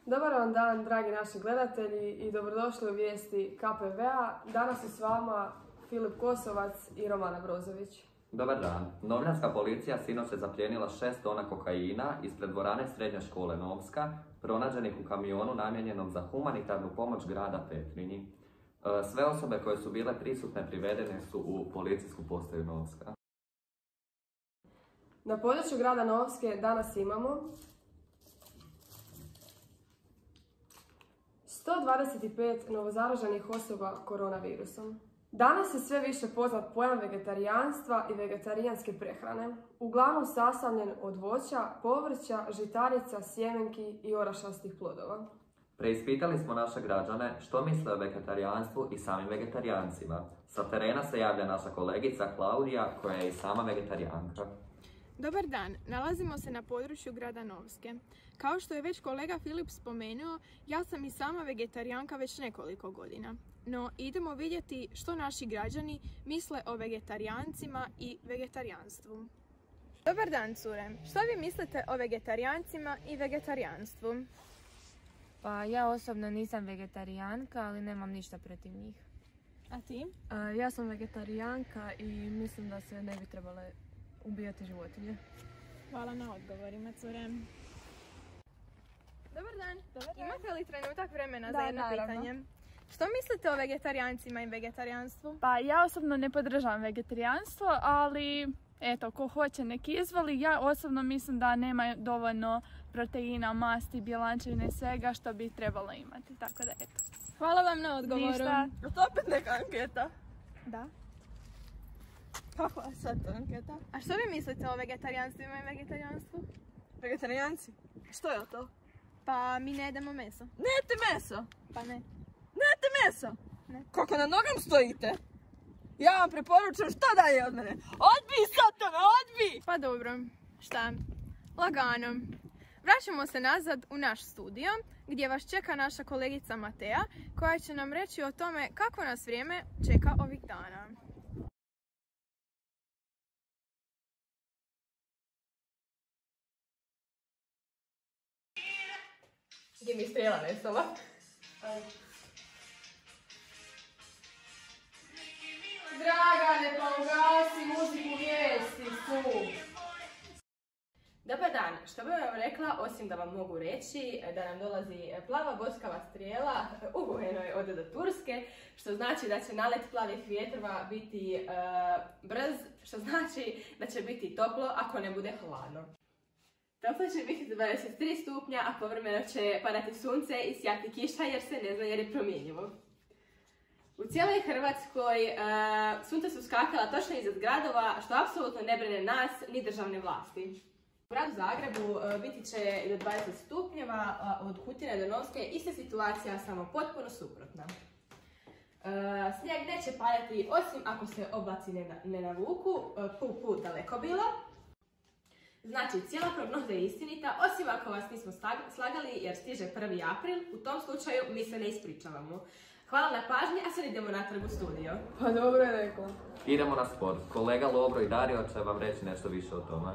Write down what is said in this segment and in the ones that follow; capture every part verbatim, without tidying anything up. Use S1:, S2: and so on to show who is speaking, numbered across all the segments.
S1: Dobar vam dan, dragi naši gledatelji, i dobrodošli u vijesti K P V-a. Danas su s vama Filip Kosovac i Romana Brozović.
S2: Dobar dan. Novljanska policija sinoć je zaplijenila šest tona kokaina ispred dvorane srednje škole Novska, pronađenih u kamionu namijenjenom za humanitarnu pomoć grada Petrinji. Sve osobe koje su bile prisutne privedene su u policijsku postaju Novska.
S1: Na području grada Novske danas imamo sto dvadeset pet novozaraženih osoba koronavirusom. Danas je sve više poznat pojam vegetarijanstva i vegetarijanske prehrane, uglavnom sastavljen od voća, povrća, žitarica, sjemenki i orašastih plodova.
S2: Preispitali smo naše građane što misle o vegetarijanstvu i samim vegetarijancima. Sa terena se javlja naša kolegica Klaudija, koja je i sama vegetarijanka.
S3: Dobar dan, nalazimo se na području grada Novske. Kao što je već kolega Filip spomenuo, ja sam i sama vegetarijanka već nekoliko godina. No, idemo vidjeti što naši građani misle o vegetarijancima i vegetarijanstvu. Dobar dan, cure. Što vi mislite o vegetarijancima i vegetarijanstvu?
S4: Pa ja osobno nisam vegetarijanka, ali nemam ništa protiv njih.
S3: A ti?
S1: A, ja sam vegetarijanka i mislim da se ne bi trebale ubijati životinje.
S3: Hvala na odgovorima, cure. Dobar dan. Dobar dan. Imate li trenutak vremena
S5: da,
S3: za jedno
S5: naravno.
S3: pitanje? Što mislite o vegetarijancima i vegetarijanstvu?
S5: Pa ja osobno ne podržavam vegetarijanstvo, ali eto, ko hoće nek izvoli. Ja osobno mislim da nema dovoljno proteina, masti, bjelančevine, svega što bi trebalo imati, tako da eto.
S3: Hvala vam na odgovoru.
S5: Ništa.
S6: Je to opet neka anketa?
S3: Da.
S6: Kakva je sad to anketa?
S3: A što vi mislite o vegetarijanstvima i vegetarijanstvu?
S6: Vegetarijanci? Što je to?
S3: Pa mi ne jedemo meso.
S6: Ne jete meso?
S3: Pa ne.
S6: Ne jete meso?
S3: Ne.
S6: Kako na nogam stojite? Ja vam preporučujem što dalje od mene. Odbij, satana, odbij!
S3: Pa dobro, šta? Lagano. Vraćamo se nazad u naš studio, gdje vas čeka naša kolegica Mateja, koja će nam reći o tome kako nas vrijeme čeka ovih dana.
S1: Gdje mi strela nestala? Dragane, pa ugasi muziku, vijesti su!
S7: Dobar dan, što bih vam rekla, osim da vam mogu reći da nam dolazi plava boskava strijela ugojenoj od Turske, što znači da će nalet plavih vjetrova biti uh, brz, što znači da će biti toplo ako ne bude hladno. Toplo će biti dvadeset tri stupnja, a povremeno će padati sunce i sjati kiša jer se ne zna jer je promjenjivo. U cijeloj Hrvatskoj uh, sunce su skakala točno iznad gradova, što apsolutno ne brine nas ni državne vlasti. U gradu Zagrebu uh, biti će do dvadeset stupnjeva, uh, od Kutine do Novske ista situacija, samo potpuno suprotna. Uh, snijeg neće padati osim ako se oblaci ne, ne navuku, uh, pu pu daleko bilo. Znači, cijela prognoza je istinita, osim ako vas nismo slagali jer stiže prvi april, u tom slučaju mi se ne ispričavamo. Hvala na pažnji, a sad idemo natrag u studio.
S1: Pa dobro je rekla.
S2: Idemo na sport. Kolega Lovro i Dario će vam reći nešto više o tome.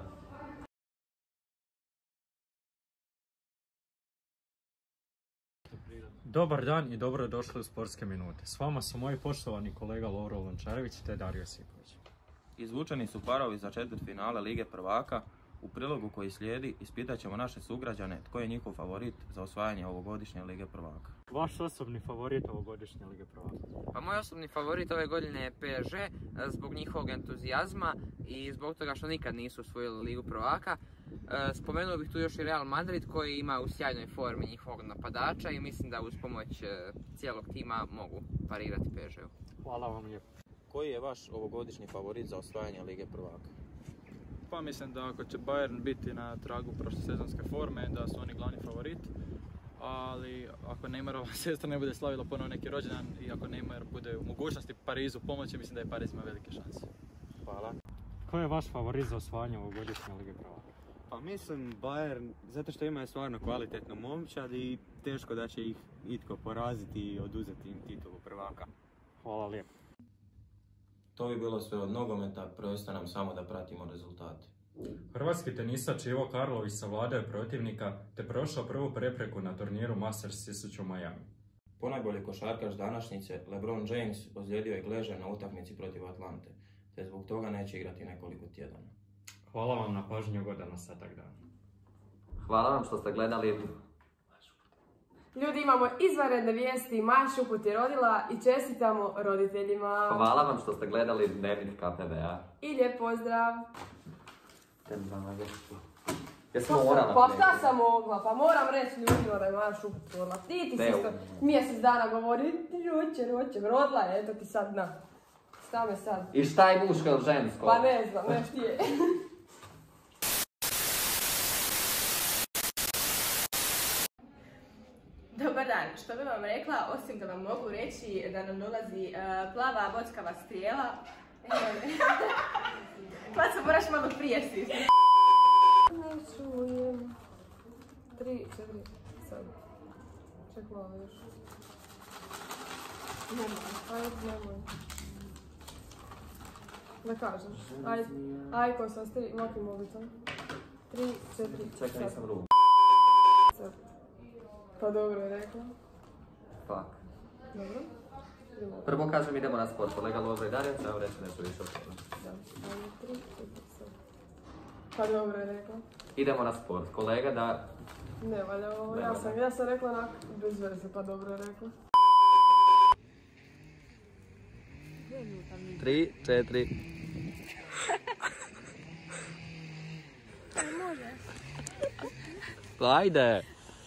S8: Dobar dan i dobro došli u Sportske minute. S vama su moji poštovani kolega Lovro Lončarević te Dario Sipović.
S9: Izvučeni su parovi za četvrtfinale Lige prvaka. U prilogu koji slijedi ispitat ćemo naše sugrađane tko je njihov favorit za osvajanje ovogodišnje Lige prvaka.
S8: Vaš osobni favorit ovogodišnje Lige prvaka?
S10: Pa moj osobni favorit ove godine je P S G zbog njihovog entuzijazma i zbog toga što nikad nisu osvojili Ligu prvaka. Spomenuo bih tu još i Real Madrid koji ima u sjajnoj formi njihovog napadača i mislim da uz pomoć cijelog tima mogu parirati P S G-u.
S8: Hvala vam lijepo.
S9: Koji je vaš ovogodišnji favorit za osvajanje Lige prvaka?
S11: Pa mislim da ako će Bayern biti na tragu prošlosezonske forme, da su oni glavni favorit. Ali ako Neymarova sestra ne bude slavila ponovo neki rođendan i ako Neymar bude u mogućnosti Parizu pomoći, mislim da je Pariz ima velike šanse.
S9: Hvala.
S8: Ko je vaš favorit za osvajanje ovogodišnje Lige prvaka?
S12: Pa mislim Bayern, zato što imaju stvarno kvalitetnu momčad i teško da će ih itko poraziti i oduzeti im titulu prvaka.
S8: Hvala lijepo.
S9: To bi bilo sve od nogometa, preostaje nam samo da pratimo rezultate.
S8: Hrvatski tenisač Ivo Karlović savladao je protivnika te prošao prvu prepreku na turniru Masters tisuću u Miami.
S9: Ponajbolji košarkaš današnjice, LeBron James, ozlijedio je gležaj na utakmici protiv Atlante, te zbog toga neće igrati nekoliko tjedana.
S8: Hvala vam na pažnji, ugodan ostatak dana.
S2: Hvala vam što ste gledali.
S1: Ljudi, imamo izvanredne vijesti, Maja Šuput je rodila i čestitamo roditeljima.
S2: Hvala vam što ste gledali Dnevnik K P V A.
S1: I lijep pozdrav.
S2: Jesmo morala.
S1: Pa šta sam mogla? Pa moram reći ljudima da je Maja Šuput rodila. Ti ti si isto mjesec dana govori, roće, roće, rodila je, eto ti sad na. Šta me sad?
S2: I šta je muško ili žensko?
S1: Pa ne znam, neš ti je.
S7: Dobar dan, što bi vam rekla, osim da vam mogu reći da nam dolazi uh, plava bockava strijela. Klaca, moraš malo prije stisnuti.
S1: Ne čujem. Tri, četiri, sad. Ček malo još. Nemoj, ajde, nemoj. Da kažeš. Ajde, ajde, ko sam stri, makni mobitel. Tri, četiri, sad.
S2: Čekaj, nisam ruku.
S1: Sad. Pa dobro je rekla.
S2: Fuck.
S1: Dobro.
S2: Prvo kažem idemo na sport. Kolega Lovro i Darjan, treba reći nešto više o tome.
S1: Da, ajde, tri, četiri, sad. Pa dobro je rekla.
S2: Idemo na sport. Kolega da...
S1: Ne valja ovo, ja sam, ja sam rekla onak bez veze, pa dobro je rekla.
S2: Tri, četiri.
S3: Može.
S2: Ajde!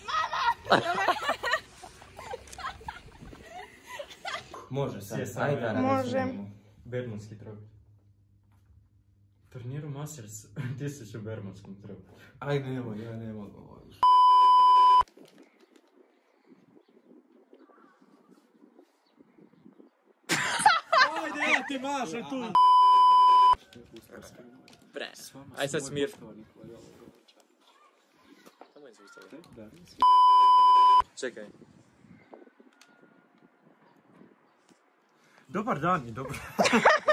S9: Može sad,
S8: ajde da
S3: Može.
S8: Bermudski trobit. Turniru Masters tisuću u Bermudskom trobitu.
S9: Ajde, nemoj, ja ne mogu ovo više.
S8: Ajde, ja ti mašem tu!
S13: Bre, aj sad smir. Čekaj.
S8: Dobar dan i dobro...